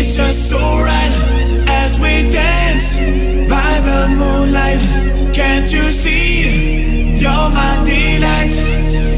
It's just so right as we dance by the moonlight. Can't you see? You're my delight.